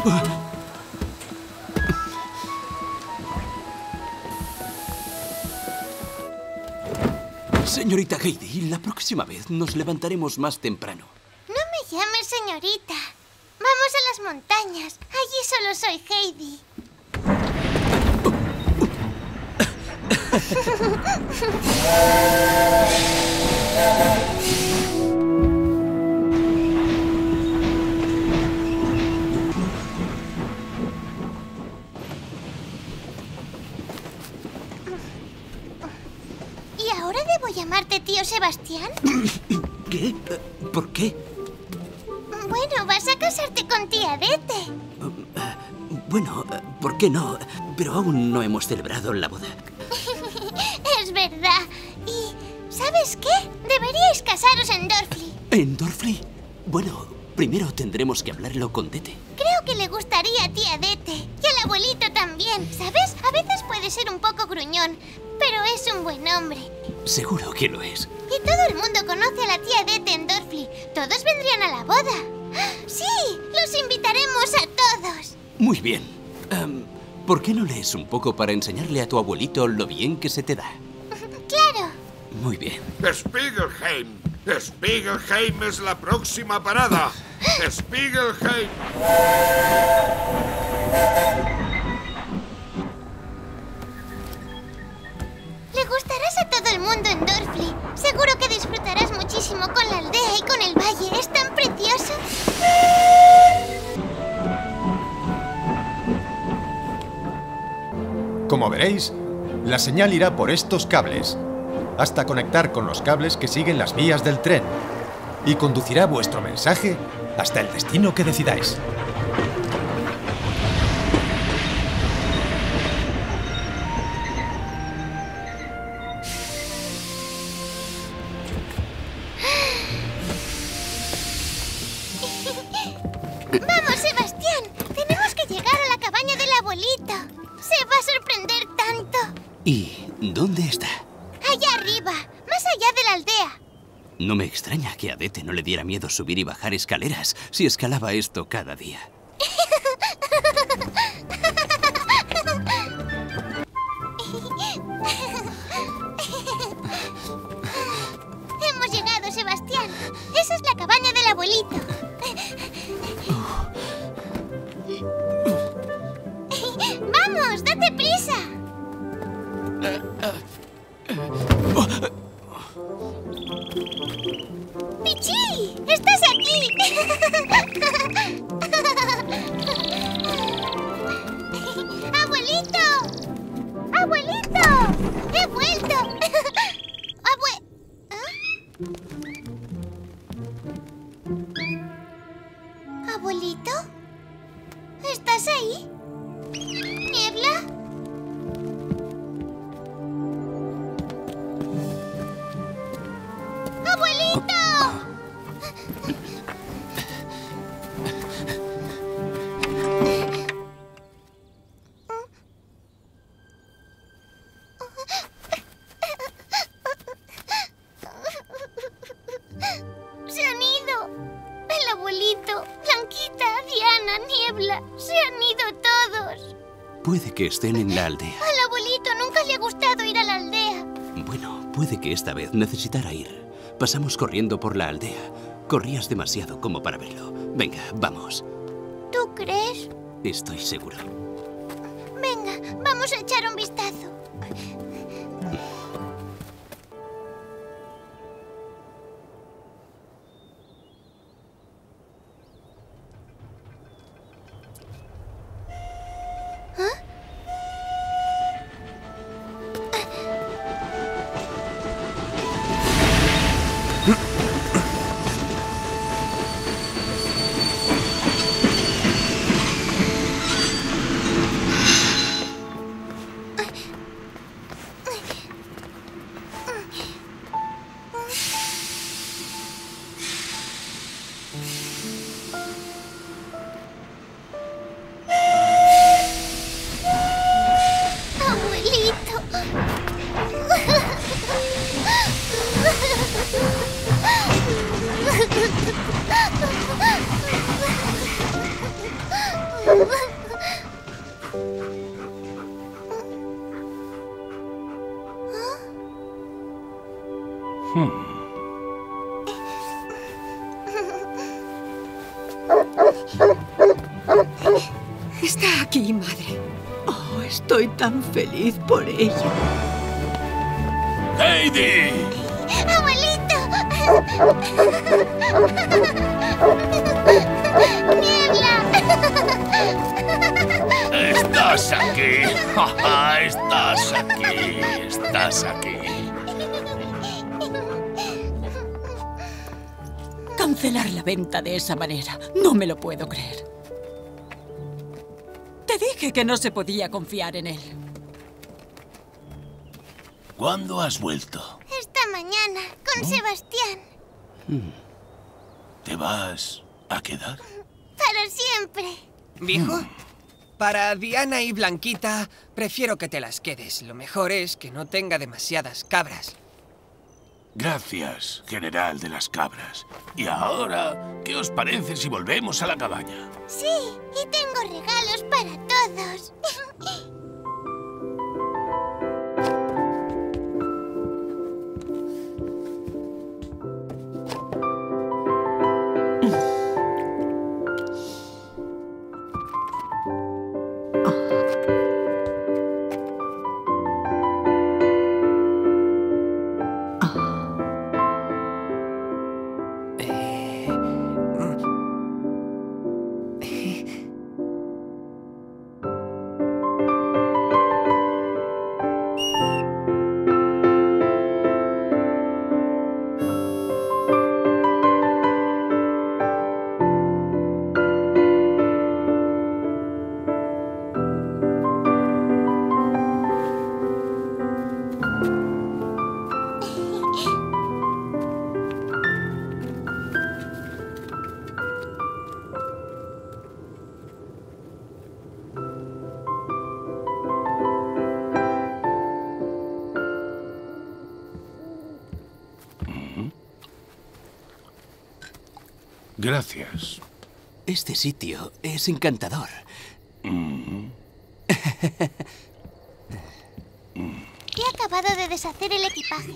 Señorita Heidi, la próxima vez nos levantaremos más temprano. No me llames señorita. Vamos a las montañas. Allí solo soy Heidi. ¿Y ahora debo llamarte tío Sebastián? ¿Qué? ¿Por qué? Bueno, vas a casarte con tía Dete. Bueno, ¿por qué no? Pero aún no hemos celebrado la boda. Es verdad. ¿Y sabes qué? Deberíais casaros en Dorfli. ¿En Dorfli? Bueno, primero tendremos que hablarlo con Dete. Creo que le gustaría a tía Dete. Y al abuelito también, ¿sabes? A veces puede ser un poco gruñón, pero es un buen hombre. Seguro que lo es. Y todo el mundo conoce a la tía Dete en Dorfli. Todos vendrían a la boda. ¡Sí! ¡Los invitaremos a todos! Muy bien. ¿Por qué no lees un poco para enseñarle a tu abuelito lo bien que se te da? ¡Claro! Muy bien. Spiegelheim. Spiegelheim es la próxima parada. Spiegelheim. Le gustarás a todo el mundo en Dorfli. Seguro que disfrutarás muchísimo con la aldea y con el valle. Es tan precioso. Como veréis, la señal irá por estos cables, hasta conectar con los cables que siguen las vías del tren, y conducirá vuestro mensaje hasta el destino que decidáis. ¡Vamos, Sebastián! Tenemos que llegar a la cabaña del abuelito. Se va a sorprender tanto. ¿Y dónde está? Allá arriba, más allá de la aldea. No me extraña que a Dete no le diera miedo subir y bajar escaleras si escalaba esto cada día. Hemos llegado, Sebastián. Esa es la cabaña del abuelito. ¡Vamos, date prisa! ¡Pichi! ¡Estás aquí! ¡Abuelito! ¡Abuelito! ¡He vuelto! ¿Abuelito? ¿Estás ahí? ¿Niebla? ¡Abuelito! ¡Se han ido! El abuelito, Blanquita, Diana, Niebla, se han ido todos. Puede que estén en la aldea. Al abuelito nunca le ha gustado ir a la aldea. Bueno, puede que esta vez necesitara ir. Pasamos corriendo por la aldea. Corrías demasiado como para verlo. Venga, vamos. ¿Tú crees? Estoy seguro. Venga, vamos a echar un vistazo. Está aquí, madre. Oh, estoy tan feliz por ella. ¡Heidi! ¡Abuelito! ¡Niebla! ¡Estás aquí! ¡Ja, estás aquí! ¡Estás aquí! Cancelar la venta de esa manera. No me lo puedo creer. Te dije que no se podía confiar en él. ¿Cuándo has vuelto? Esta mañana, con Sebastián. ¿Te vas a quedar? Para siempre. ¿Viejo? Para Diana y Blanquita, prefiero que te las quedes. Lo mejor es que no tenga demasiadas cabras. Gracias, general de las cabras. Y ahora, ¿qué os parece si volvemos a la cabaña? Sí, y tengo regalos para todos. Gracias. Este sitio es encantador. He acabado de deshacer el equipaje.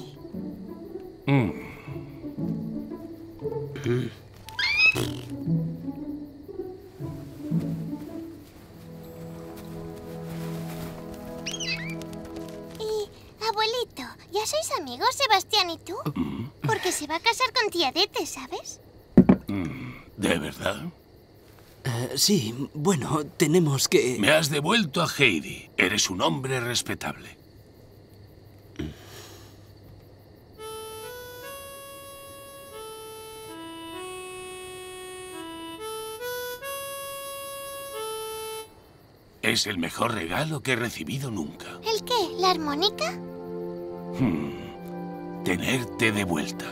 Y, abuelito, ¿ya sois amigos, Sebastián y tú? Porque se va a casar con tía Dete, ¿sabes? ¿De verdad? Sí, bueno, tenemos que... Me has devuelto a Heidi. Eres un hombre respetable. Es el mejor regalo que he recibido nunca. ¿El qué? ¿La armónica? Tenerte de vuelta.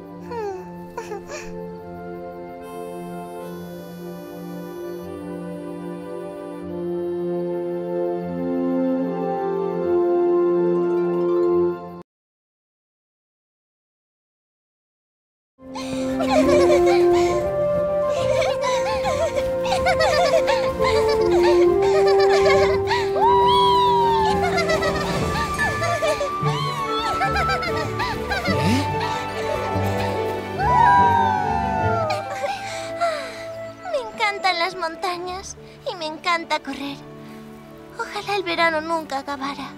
Me encantan las montañas y me encanta correr. Ojalá el verano nunca acabara.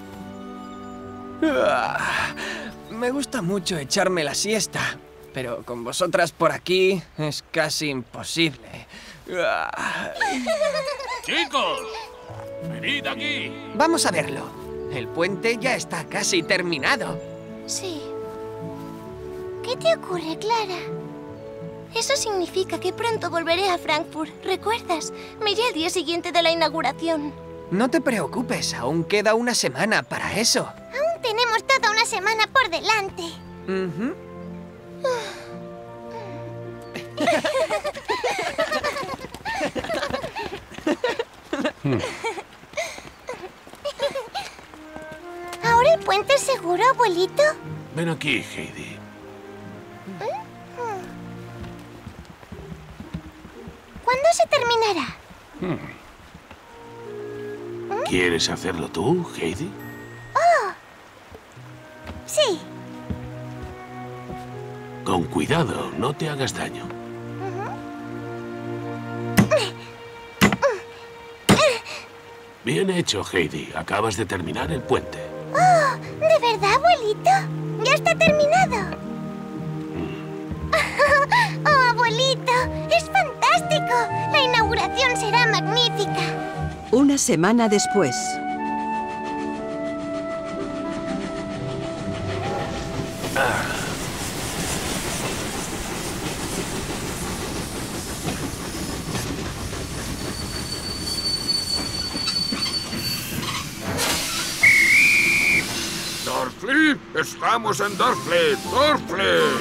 Me gusta mucho echarme la siesta, pero con vosotras por aquí es casi imposible. ¡Chicos! ¡Venid aquí! Vamos a verlo. El puente ya está casi terminado. Sí. ¿Qué te ocurre, Clara? Eso significa que pronto volveré a Frankfurt. ¿Recuerdas? Me iré al día siguiente de la inauguración. No te preocupes, aún queda una semana para eso. Aún tenemos toda una semana por delante. ¿Ahora el puente es seguro, abuelito? Ven aquí, Heidi. ¿Cuándo se terminará? ¿Quieres hacerlo tú, Heidi? Sí. Con cuidado, no te hagas daño. Bien hecho, Heidi. Acabas de terminar el puente. ¡Oh! ¿De verdad, abuelito? ¡Ya está terminado! ¡Oh, abuelito! ¡Es fantástico! La inauguración será magnífica. Una semana después. ¡Durfleet! ¡Estamos en Durfleet! ¡Durfleet!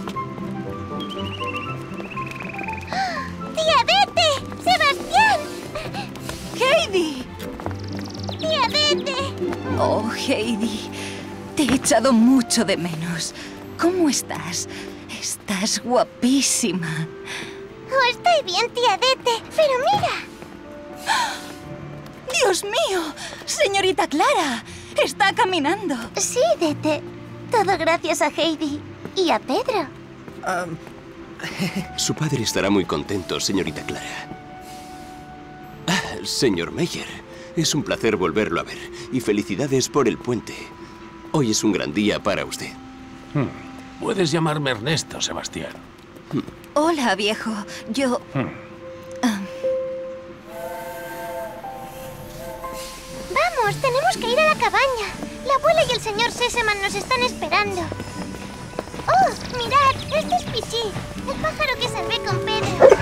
¡Tía Dete! ¡Sebastián! ¡Heidi! ¡Tía Dete! Oh, Heidi, te he echado mucho de menos. ¿Cómo estás? Estás guapísima. Oh, estoy bien, tía Dete, pero mira. ¡Dios mío! ¡Señorita Clara! ¡Está caminando! Sí, Dete. Todo gracias a Heidi y a Pedro. Su padre estará muy contento, señorita Clara. Señor Meyer, es un placer volverlo a ver. Y felicidades por el puente. Hoy es un gran día para usted. Puedes llamarme Ernesto, Sebastián. Hola, viejo. Yo... Vamos, tenemos que ir a la cabaña. La abuela y el señor Sesemann nos están esperando. ¡Oh, mirad! Este es Pichí, el pájaro que salvé con Pedro.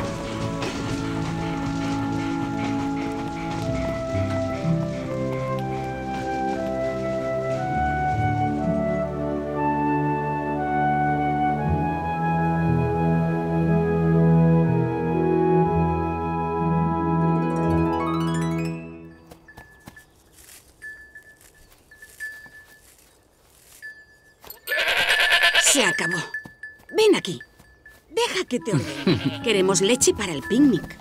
Se acabó. Ven aquí. Deja que te ordene. Queremos leche para el picnic.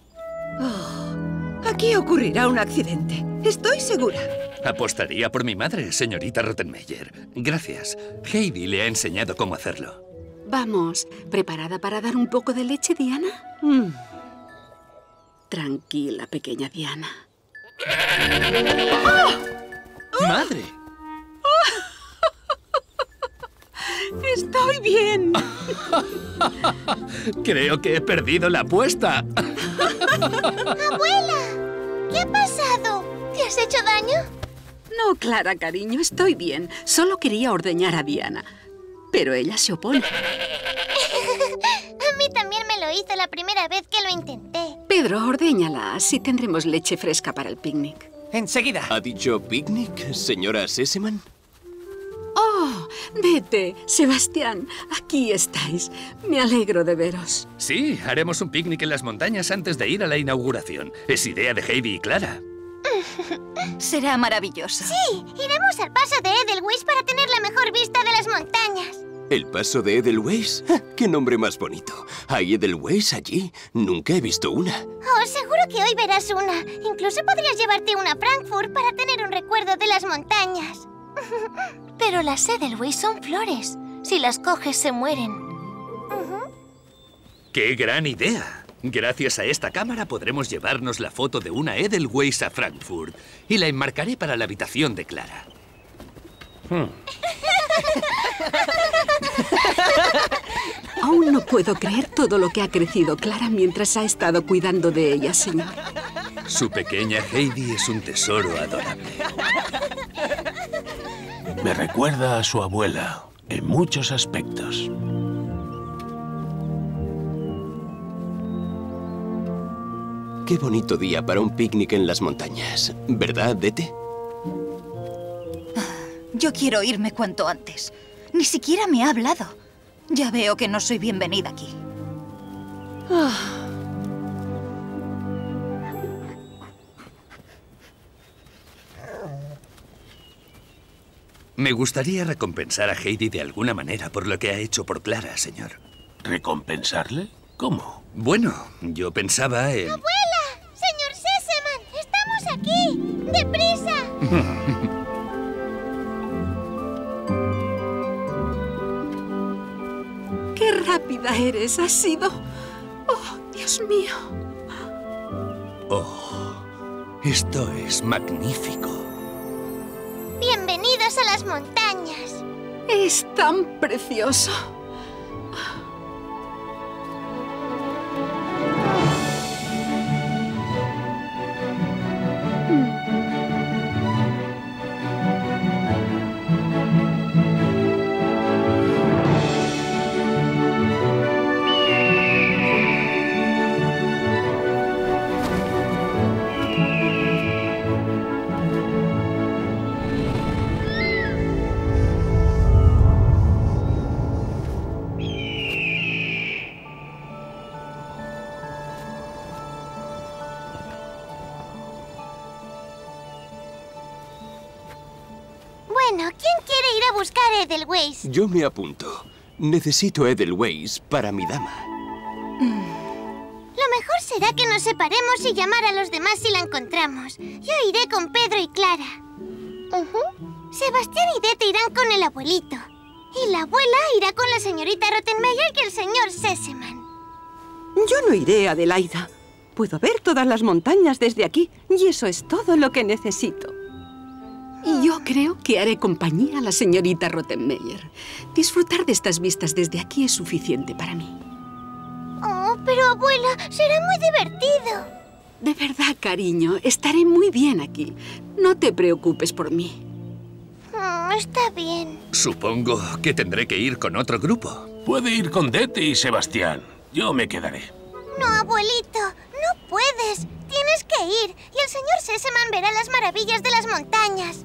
Oh, aquí ocurrirá un accidente. Estoy segura. Apostaría por mi madre, señorita Rottenmeier. Gracias. Heidi le ha enseñado cómo hacerlo. Vamos. ¿Preparada para dar un poco de leche, Diana? Tranquila, pequeña Diana. ¡Madre! ¡Estoy bien! Creo que he perdido la apuesta. ¡Abuela! ¿Qué ha pasado? ¿Te has hecho daño? No, Clara, cariño, estoy bien. Solo quería ordeñar a Diana. Pero ella se opone. A mí también me lo hizo la primera vez que lo intenté. Pedro, ordéñala. Así tendremos leche fresca para el picnic. Enseguida. ¿Ha dicho picnic, señora Sesemann? ¡Oh! Dete, Sebastián, aquí estáis. Me alegro de veros. Sí, haremos un picnic en las montañas antes de ir a la inauguración. Es idea de Heidi y Clara. Será maravilloso. Sí, iremos al paso de Edelweiss para tener la mejor vista de las montañas. ¿El paso de Edelweiss? ¡Qué nombre más bonito! ¿Hay Edelweiss allí? Nunca he visto una. Oh, seguro que hoy verás una. Incluso podrías llevarte una a Frankfurt para tener un recuerdo de las montañas. Pero las Edelweiss son flores. Si las coges, se mueren. ¡Qué gran idea! Gracias a esta cámara podremos llevarnos la foto de una Edelweiss a Frankfurt y la enmarcaré para la habitación de Clara. Aún no puedo creer todo lo que ha crecido Clara mientras ha estado cuidando de ella, señor. Su pequeña Heidi es un tesoro adorable. Me recuerda a su abuela en muchos aspectos. Qué bonito día para un picnic en las montañas, ¿verdad, Dete? Yo quiero irme cuanto antes. Ni siquiera me ha hablado. Ya veo que no soy bienvenida aquí. Me gustaría recompensar a Heidi de alguna manera por lo que ha hecho por Clara, señor. ¿Recompensarle? ¿Cómo? Bueno, yo pensaba en... ¡Abuela! ¡Señor Sesemann! ¡Estamos aquí! ¡Deprisa! ¡Qué rápida eres! ¡Has sido... ¡Oh, Dios mío! Oh, Esto es magnífico. Bienvenidos a las montañas. Es tan precioso. Bueno, ¿quién quiere ir a buscar a Edelweiss? Yo me apunto. Necesito Edelweiss para mi dama. Lo mejor será que nos separemos y llamar a los demás si la encontramos. Yo iré con Pedro y Clara. Sebastián y Dete irán con el abuelito. Y la abuela irá con la señorita Rottenmeier y el señor Sesemann. Yo no iré, Adelaida. Puedo ver todas las montañas desde aquí y eso es todo lo que necesito. Y yo creo que haré compañía a la señorita Rottenmeier. Disfrutar de estas vistas desde aquí es suficiente para mí. Oh, pero abuela, será muy divertido. De verdad, cariño, estaré muy bien aquí. No te preocupes por mí. Está bien. Supongo que tendré que ir con otro grupo. Puede ir con Dete y Sebastián. Yo me quedaré. No, abuelito, no puedes. Tienes que ir y el señor Sesemann verá las maravillas de las montañas.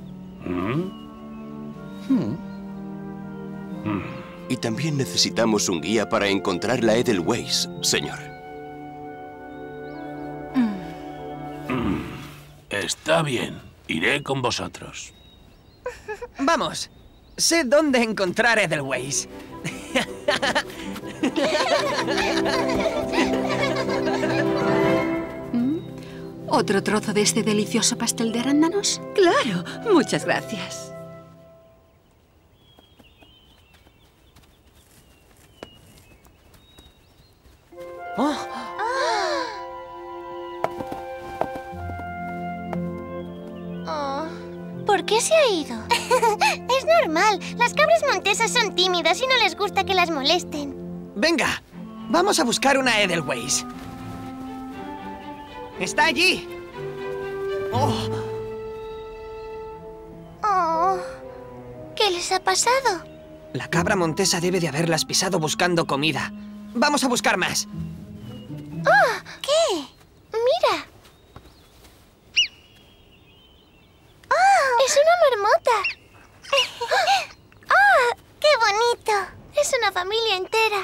Y también necesitamos un guía para encontrar la Edelweiss, señor. Está bien. Iré con vosotros. Vamos. Sé dónde encontrar Edelweiss. ¿Otro trozo de este delicioso pastel de arándanos? Claro, muchas gracias. ¿Por qué se ha ido? Es normal. Las cabras montesas son tímidas y no les gusta que las molesten. Venga, vamos a buscar una Edelweiss. ¡Está allí! Oh, ¿qué les ha pasado? La cabra montesa debe de haberlas pisado buscando comida. ¡Vamos a buscar más! ¿Qué? Mira. ¡Es una marmota! ¡Qué bonito! Es una familia entera.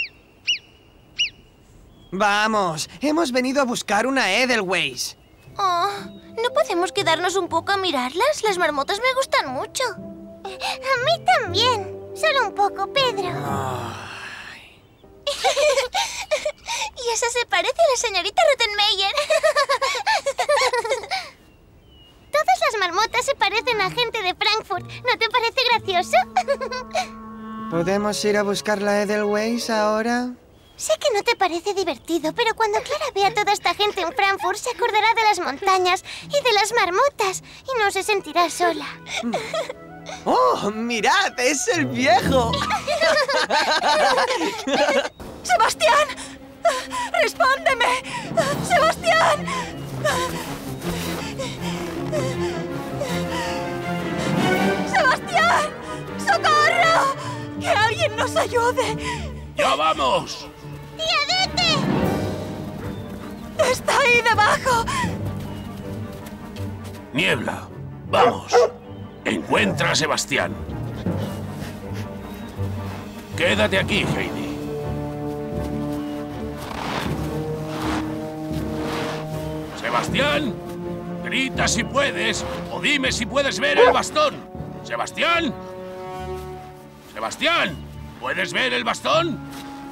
¡Vamos! Hemos venido a buscar una Edelweiss. ¿No podemos quedarnos un poco a mirarlas? Las marmotas me gustan mucho. A mí también. Solo un poco, Pedro. Y esa se parece a la señorita Rottenmeier. Todas las marmotas se parecen a gente de Frankfurt. ¿No te parece gracioso? ¿Podemos ir a buscar la Edelweiss ahora? Sé que no te parece divertido, pero cuando Clara vea a toda esta gente en Frankfurt se acordará de las montañas y de las marmotas y no se sentirá sola. ¡Oh, mirad! ¡Es el viejo! ¡Sebastián! ¡Respóndeme! ¡Sebastián! ¡Sebastián! ¡Socorro! ¡Que alguien nos ayude! ¡Ya vamos! ¡Tía Dete! ¡Está ahí debajo! Niebla, vamos. Encuentra a Sebastián. Quédate aquí, Heidi. ¡Sebastián! Grita si puedes, o dime si puedes ver el bastón. ¡Sebastián! ¡Sebastián! ¿Puedes ver el bastón?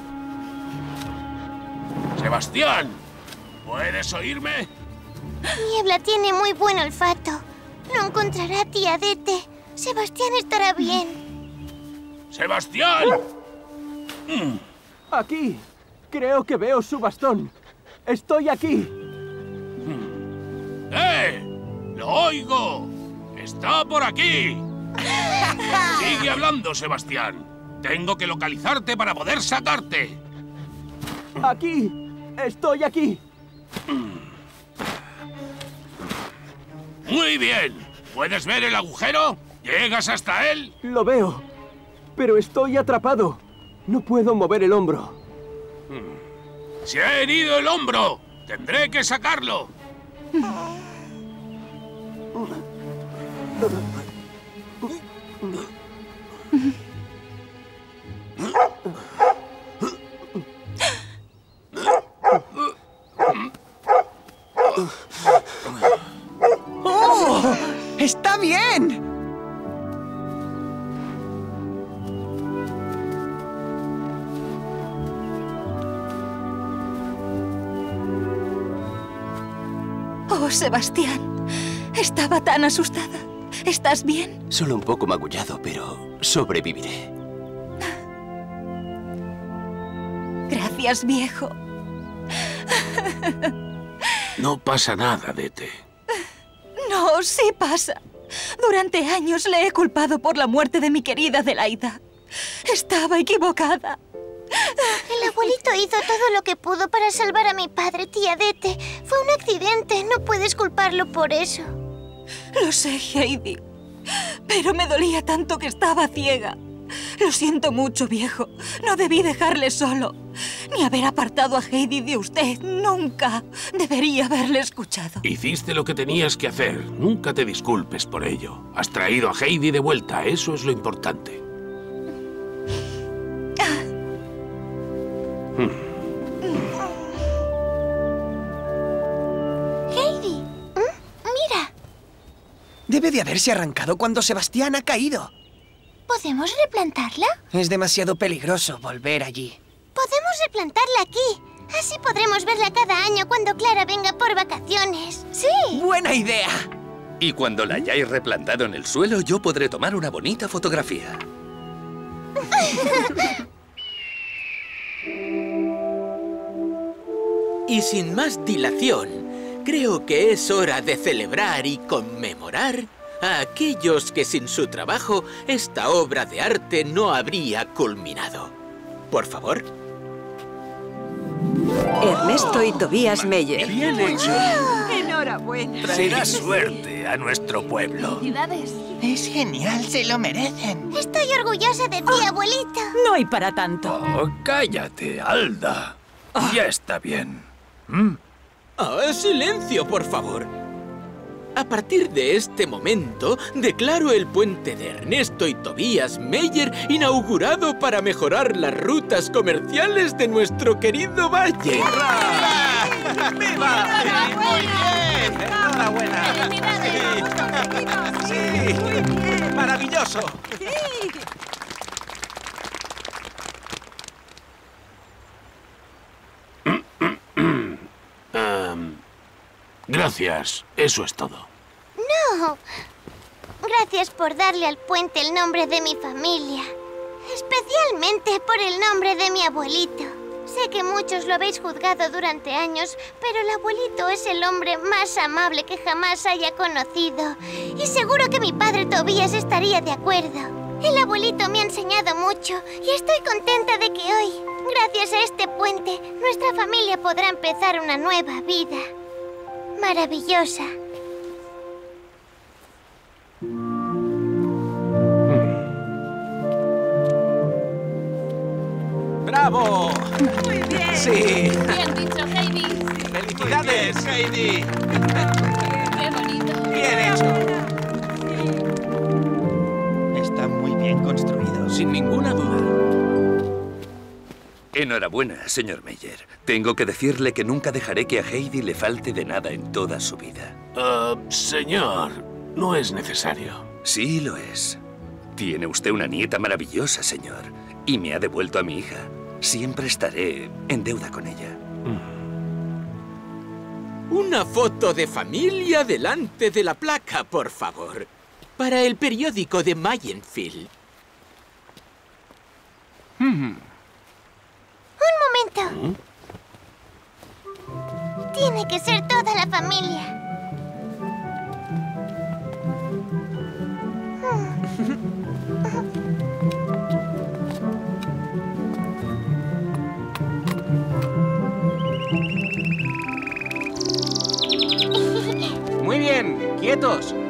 ¡Sebastián! ¿Puedes oírme? Niebla tiene muy buen olfato. No encontrará a tía Dete. Sebastián estará bien. ¡Sebastián! Aquí. Creo que veo su bastón. Estoy aquí. ¡Eh! ¡Lo oigo! ¡Está por aquí! Sigue hablando, Sebastián. Tengo que localizarte para poder sacarte. ¡Aquí! ¡Estoy aquí! Muy bien. ¿Puedes ver el agujero? ¿Llegas hasta él? Lo veo, pero estoy atrapado. No puedo mover el hombro. ¡Se ha herido el hombro! ¡Tendré que sacarlo! ¡Oh! ¡Está bien! Oh, Sebastián. Estaba tan asustada. ¿Estás bien? Solo un poco magullado, pero sobreviviré. Gracias, viejo. No pasa nada, Dete. No, sí pasa. Durante años le he culpado por la muerte de mi querida Adelaida. Estaba equivocada. El abuelito hizo todo lo que pudo para salvar a mi padre, tía Dete. Fue un accidente, no puedes culparlo por eso. Lo sé, Heidi. Pero me dolía tanto que estaba ciega. Lo siento mucho, viejo. No debí dejarle solo. Ni haber apartado a Heidi de usted. Nunca. Debería haberle escuchado. Hiciste lo que tenías que hacer. Nunca te disculpes por ello. Has traído a Heidi de vuelta. Eso es lo importante. Heidi, mira. Debe de haberse arrancado cuando Sebastián ha caído. ¿Podemos replantarla? Es demasiado peligroso volver allí. Podemos replantarla aquí. Así podremos verla cada año cuando Clara venga por vacaciones. ¡Sí! ¡Buena idea! Y cuando la hayáis replantado en el suelo, yo podré tomar una bonita fotografía. Y sin más dilación, creo que es hora de celebrar y conmemorar a aquellos que sin su trabajo esta obra de arte no habría culminado. Por favor. Ernesto y Tobías Meyer. ¡Bien hecho! ¡Enhorabuena! Traerá suerte a nuestro pueblo. Es genial, se lo merecen. Estoy orgullosa de ti, abuelito. No hay para tanto. Oh, cállate, Alda. Ya está bien. Silencio, por favor. A partir de este momento, declaro el puente de Ernesto y Tobías Meyer inaugurado para mejorar las rutas comerciales de nuestro querido valle. ¡Viva! ¡Muy bien! ¡Enhorabuena! ¡Sí! ¡Muy bien! ¡Maravilloso! Gracias. Eso es todo. No. Gracias por darle al puente el nombre de mi familia. Especialmente por el nombre de mi abuelito. Sé que muchos lo habéis juzgado durante años, pero el abuelito es el hombre más amable que jamás haya conocido. Y seguro que mi padre Tobías estaría de acuerdo. El abuelito me ha enseñado mucho y estoy contenta de que hoy, gracias a este puente, nuestra familia podrá empezar una nueva vida. Maravillosa. ¡Bravo! Muy bien. Sí. Bien dicho, Heidi. ¡Felicidades, Heidi! Qué bonito. ¡Bien hecho! Está muy bien construido. Sin ninguna duda. Enhorabuena, señor Meyer. Tengo que decirle que nunca dejaré que a Heidi le falte de nada en toda su vida. Señor, no es necesario. Sí lo es. Tiene usted una nieta maravillosa, señor. Y me ha devuelto a mi hija. Siempre estaré en deuda con ella. Una foto de familia delante de la placa, por favor. Para el periódico de Mayenfield. Un momento. Tiene que ser toda la familia. ¡Quietos!